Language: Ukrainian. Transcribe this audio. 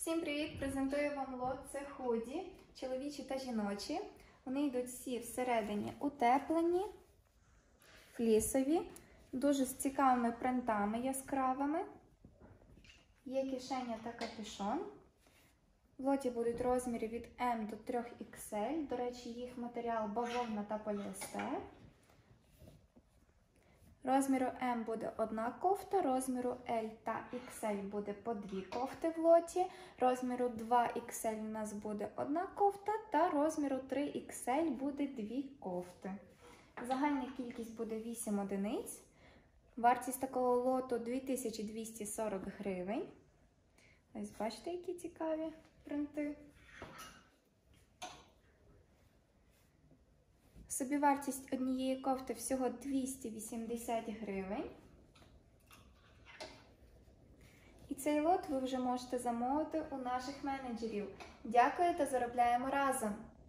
Всім привіт! Презентую вам лот. Це худі, чоловічі та жіночі. Вони йдуть всі всередині утеплені, флісові, дуже з цікавими принтами яскравими. Є кишеня та капюшон. В лоті будуть розміри від М до 3XL. До речі, їх матеріал бавовна та поліестер. Розміру М буде одна кофта, розміру L та XL буде по 2 кофти в лоті, розміру 2XL у нас буде одна кофта та розміру 3XL буде 2 кофти. Загальна кількість буде 8 одиниць. Вартість такого лоту 2240 гривень. Ось бачите, які цікаві принти. Собівартість однієї кофти всього 280 гривень. І цей лот ви вже можете замовити у наших менеджерів. Дякую та заробляємо разом!